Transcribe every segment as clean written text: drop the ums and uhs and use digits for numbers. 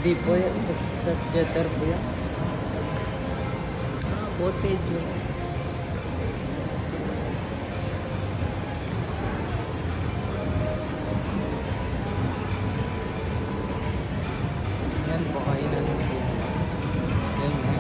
Hindi po yan. Sa jetter po yan. Cottage yun. Yan po, kainan po. Yan po.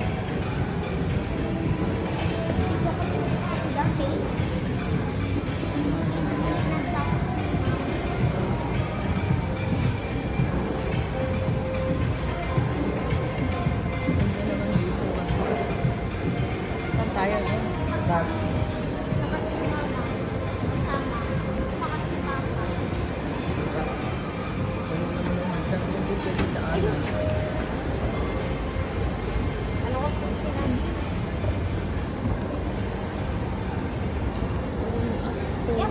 Saan tayo? Tas, Saka si mama. Kasama. Saka si papa. Ano ko po sinabi? Yep.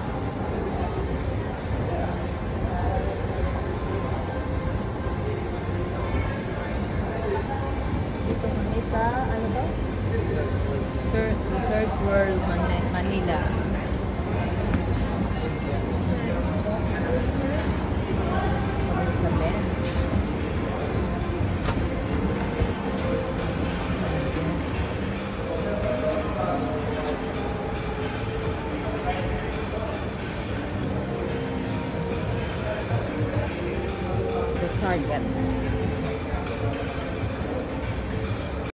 Dito kami sa, ano ba? Research World, Manila. Kami sa bench. The Target.